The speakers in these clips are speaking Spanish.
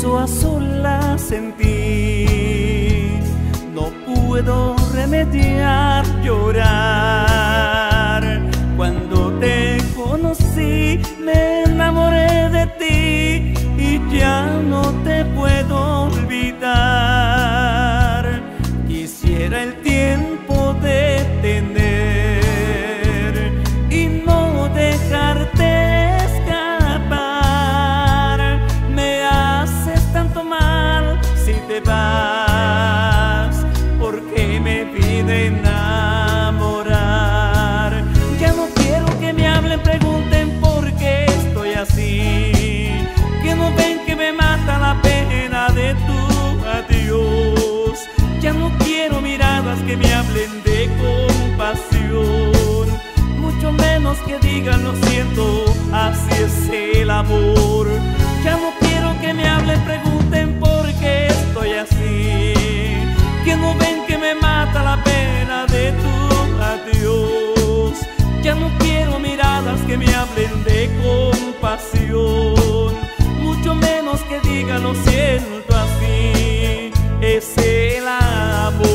pienso a solas en ti, no puedo remediar llorar. Cuando te conocí me enamoré de ti y ya no te puedo olvidar. Quisiera el tiempo detener y no dejarte escapar. Me haces tanto mal si te vas, porque me pide enamorar. Ya no quiero que me hablen, pregunten por qué estoy así, que no ven que me mata la pena de tu adiós. Ya no quiero miradas que me hablen de compasión, mucho menos que digan lo siento, así es el amor. Ya no quiero que me hablen, pregunten por qué estoy así, que no ven que me mata la pena de tu adiós. Ya no quiero miradas que me hablen de compasión, mucho menos que digan lo siento, así es el amor.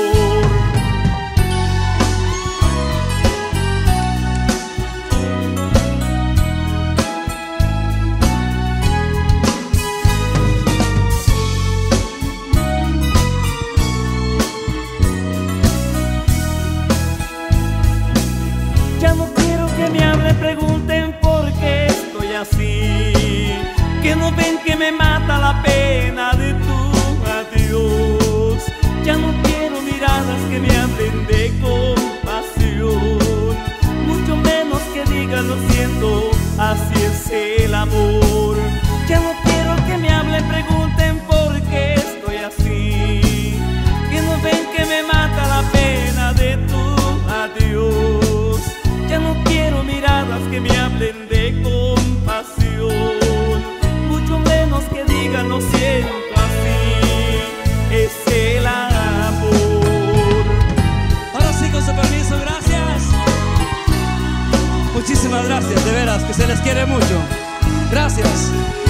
Ya no quiero que me hablen, pregunten por qué estoy así, que no ven que me mata la pena de tu adiós. Ya no quiero miradas que me hablen de compasión, mucho menos que digan lo siento, así es el amor. Ya no quiero que me hablen, pregunten por qué estoy así, que no ven que me mata la pena de tu adiós. Ya no quiero miradas que me hablen de compasión, mucho menos que digan lo siento, así es el amor. Ahora sí, con su permiso, gracias. Muchísimas gracias, de veras, que se les quiere mucho. Gracias.